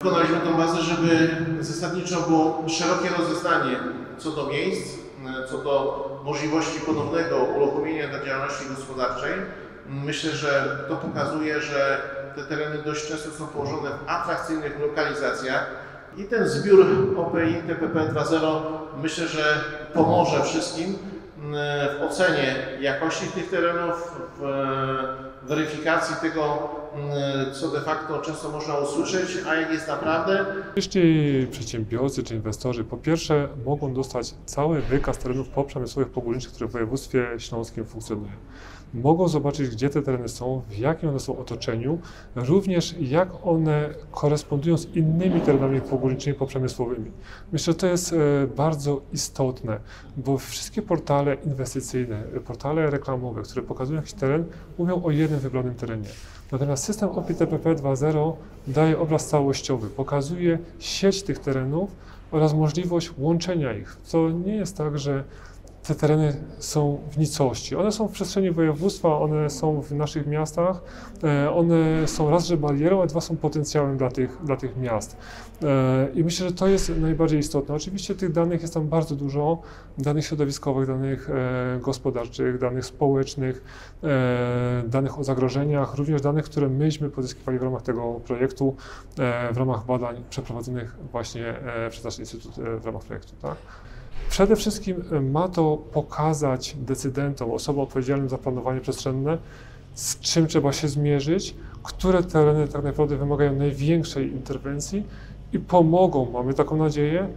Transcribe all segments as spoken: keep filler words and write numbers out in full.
Wykonaliśmy tą bazę, żeby zasadniczo było szerokie rozeznanie co do miejsc, co do możliwości ponownego uruchomienia dla działalności gospodarczej. Myślę, że to pokazuje, że te tereny dość często są położone w atrakcyjnych lokalizacjach i ten zbiór O P I T P P dwa zero myślę, że pomoże wszystkim w ocenie jakości tych terenów, w weryfikacji tego, co de facto często można usłyszeć, a jak jest naprawdę. Jeśli przedsiębiorcy czy inwestorzy po pierwsze mogą dostać cały wykaz terenów poprzemysłowych pogórniczych, które w województwie śląskim funkcjonują. Mogą zobaczyć, gdzie te tereny są, w jakim one są otoczeniu, również jak one korespondują z innymi terenami pogórniczymi poprzemysłowymi. Myślę, że to jest bardzo istotne, bo wszystkie portale inwestycyjne, portale reklamowe, które pokazują jakiś teren, mówią o jednym wybranym terenie. Natomiast system O P I T P P dwa zero daje obraz całościowy, pokazuje sieć tych terenów oraz możliwość łączenia ich. To nie jest tak, że te tereny są w nicości. One są w przestrzeni województwa, one są w naszych miastach, one są raz, że barierą, a dwa są potencjałem dla tych, dla tych miast. I myślę, że to jest najbardziej istotne. Oczywiście tych danych jest tam bardzo dużo, danych środowiskowych, danych gospodarczych, danych społecznych, danych o zagrożeniach, również danych, które myśmy pozyskiwali w ramach tego projektu, w ramach badań przeprowadzonych właśnie przez nasz instytut w ramach projektu. Tak? Przede wszystkim ma to pokazać decydentom, osobom odpowiedzialnym za planowanie przestrzenne, z czym trzeba się zmierzyć, które tereny tak naprawdę wymagają największej interwencji i pomogą, mamy taką nadzieję,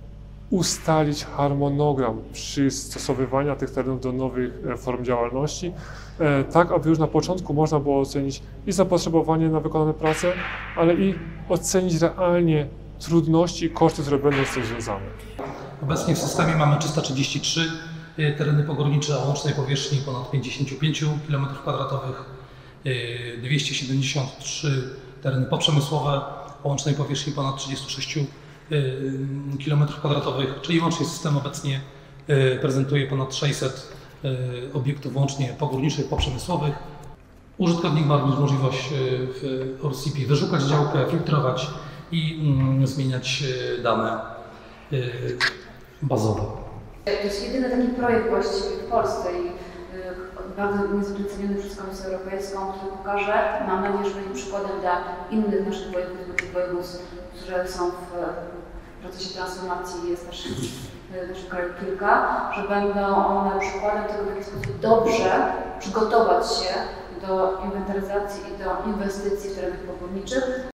ustalić harmonogram przystosowywania tych terenów do nowych form działalności, tak aby już na początku można było ocenić i zapotrzebowanie na wykonane prace, ale i ocenić realnie trudności i koszty, które będą z tym związane. Obecnie w systemie mamy trzysta trzydzieści trzy tereny pogórnicze o łącznej powierzchni ponad pięćdziesiąt pięć kilometrów kwadratowych, dwieście siedemdziesiąt trzy tereny poprzemysłowe o łącznej powierzchni ponad trzydzieści sześć kilometrów kwadratowych, czyli łącznie system obecnie prezentuje ponad sześćset obiektów łącznie pogórniczych, poprzemysłowych. Użytkownik ma również możliwość w O R C P wyszukać działkę, filtrować i zmieniać dane bazowe. To jest jedyny taki projekt właściwie w Polsce i bardzo niezwykle ceniony przez Komisję Europejską, który pokaże, mam nadzieję, że będzie przykładem dla innych naszych województw, województw, które są w procesie transformacji, jest też w naszym kraju kilka, że będą one przykładem tego, w jaki sposób dobrze przygotować się do inwentaryzacji i do inwestycji w terenach pogórniczych,